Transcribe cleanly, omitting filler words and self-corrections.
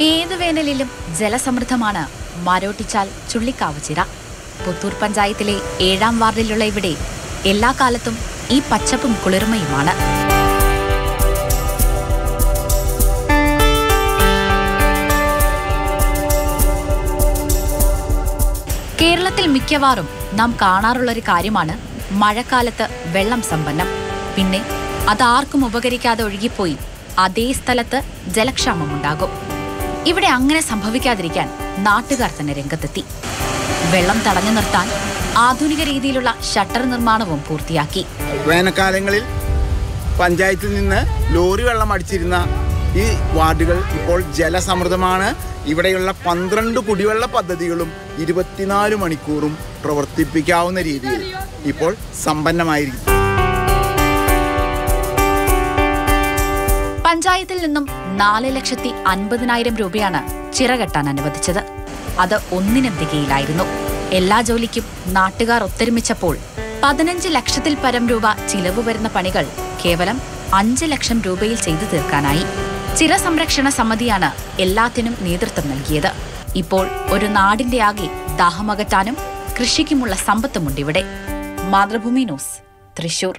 ഏത് വേനലിലും ജലസമൃദ്ധമാണ് മാരോട്ടിച്ചാൽ ചുള്ളിക്കാവ് ചിറ. പുത്തൂർ പഞ്ചായത്തിലെ 7ാം വാർഡിലുള്ള ഇവിടെ എല്ലാ കാലത്തും ഈ പച്ചപ്പും കുളിർമയുമാണ്. കേരളത്തിൽ മിക്കവാറും നാം കാണാറുള്ളൊരു കാര്യമാണ് മഴക്കാലത്ത് വെള്ളം സമ്പന്നം. പിന്നെ അതാർക്കും ഉപകരിക്കാതെ ഒഴുകിപ്പോയി അതേ സ്ഥലത്ത് ജലക്ഷാമമുണ്ടാകും. ഇവിടെ അങ്ങനെ സംഭവിക്കാതിരിക്കാൻ നാട്ടുകാർ തന്നെ രംഗത്തെത്തി. വെള്ളം തടഞ്ഞു നിർത്താൻ ആധുനിക രീതിയിലുള്ള ഷട്ടർ നിർമ്മാണവും പൂർത്തിയാക്കി. വേനൽക്കാലങ്ങളിൽ പഞ്ചായത്തിൽ നിന്ന് ലോറി വെള്ളം അടിച്ചിരുന്ന ഈ വാർഡുകൾ ഇപ്പോൾ ജലസമൃദ്ധമാണ്. ഇവിടെയുള്ള 12 കുടിവെള്ള പദ്ധതികളും 24 മണിക്കൂറും പ്രവർത്തിപ്പിക്കാവുന്ന രീതിയിൽ ഇപ്പോൾ സമ്പന്നമായിരിക്കും. പഞ്ചായത്തിൽ നിന്നും 4,50,000 രൂപയാണ് ചിറ കെട്ടാൻ അനുവദിച്ചത്. അത് ഒന്നിനും തികയിലായിരുന്നു. എല്ലാ ജോലിക്കും നാട്ടുകാർ ഒത്തൊരുമിച്ചപ്പോൾ 15 ലക്ഷത്തിൽ പരം രൂപ ചിലവ് വരുന്ന പണികൾ കേവലം 5 ലക്ഷം രൂപയിൽ ചെയ്തു തീർക്കാനായി. ചിറ സംരക്ഷണ സമിതിയാണ് എല്ലാത്തിനും നേതൃത്വം നൽകിയത്. ഇപ്പോൾ ഒരു നാടിന്റെ ആകെ ദാഹമകറ്റാനും കൃഷിക്കുമുള്ള സമ്പത്തുമുണ്ടിവിടെ. മാതൃഭൂമി ന്യൂസ്, തൃശൂർ.